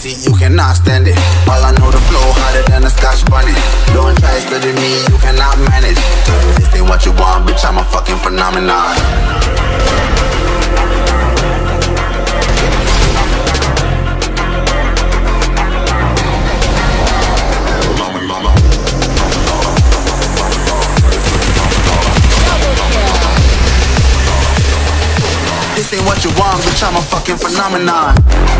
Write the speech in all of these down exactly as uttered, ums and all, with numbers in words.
pussy, you cannot stand it. All I know, the flow harder than a Scotch bunny. Don't try study me, you cannot manage. This ain't what you want, bitch, I'm a fucking phenomenon. This ain't what you want, bitch, I'm a fucking phenomenon.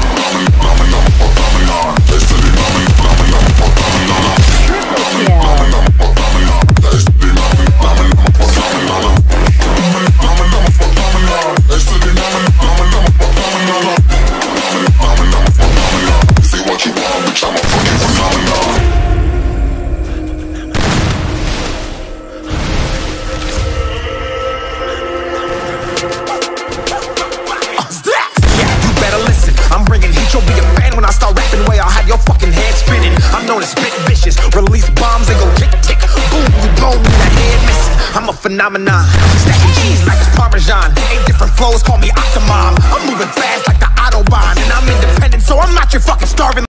I'm known as spit vicious, release bombs and go tick tick, boom, you blow me, that head missing. I'm a phenomenon, stacking cheese like it's Parmesan. Eight different flows, call me Octomom. I'm moving fast like the Autobahn, and I'm independent, so I'm not your fucking starving.